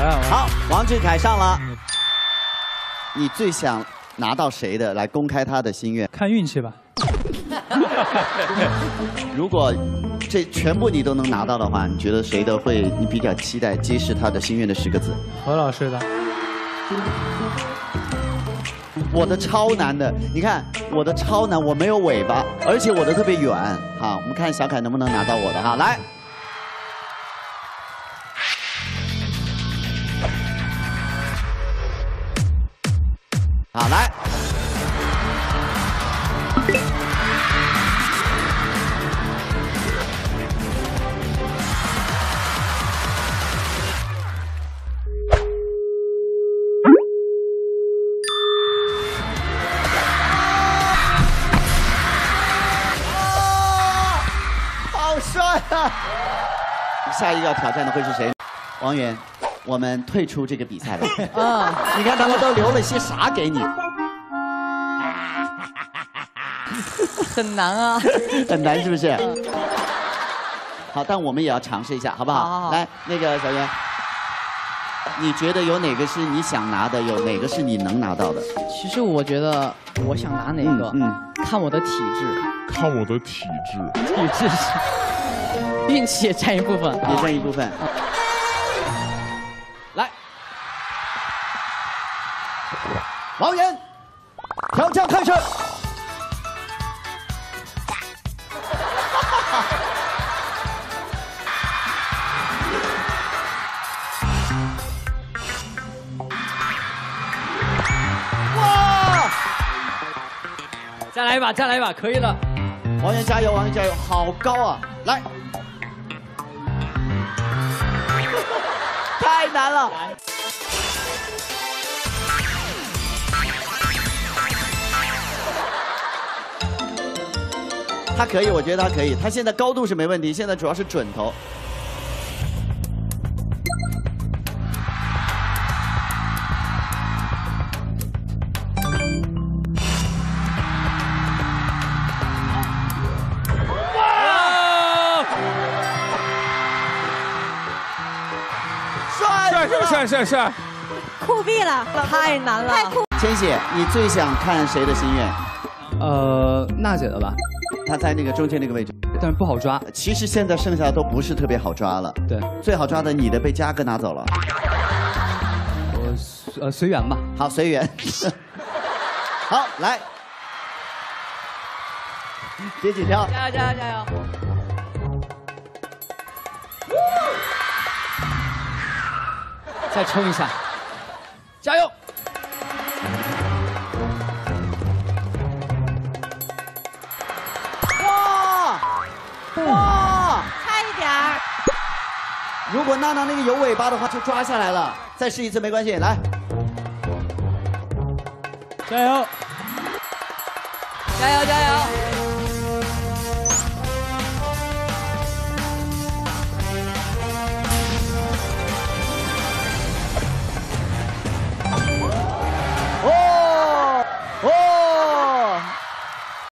好，王俊凯上了。你最想拿到谁的来公开他的心愿？ 看运气吧。 如果这全部你都能拿到的话，你觉得谁的会你比较期待揭示他的心愿的10个字？ 何老师的。 我的超难的，你看我的超难，我没有尾巴，而且我的特别远。好，我们看小凯能不能拿到我的哈，来。好，来。好帅啊！下一个要挑战的会是谁？王源，我们退出这个比赛吧。你看他们都留了些啥给你？ 很难啊， 很难是不是？好，但我们也要尝试一下，好不好？ 好。 来，那个小袁，你觉得有哪个是你想拿的，有哪个是你能拿到的？ 其实我觉得我想拿哪个，看我的体质。 看我的体质。 体质是运气也占一部分， 也占一部分。来，王源，挑战开始。 再来一把，再来一把，可以了。 王源加油，王源加油，好高啊！来，太难了。他可以，我觉得他可以。他现在高度是没问题，现在主要是准头。 帅！ 酷毙了，太难了，太酷。 千玺，你最想看谁的心愿？ 娜姐的吧。 她在那个中间那个位置， 但是不好抓。 其实现在剩下的都不是特别好抓了。 对， 最好抓的你的被嘉哥拿走了。 我随缘吧。 好，随缘。好，来，别紧张。 加油加油加油！再冲一下，加油！ 哇！ 差一点儿。 如果娜娜那个有尾巴的话，就抓下来了。再试一次没关系，来， 加油！加油加油！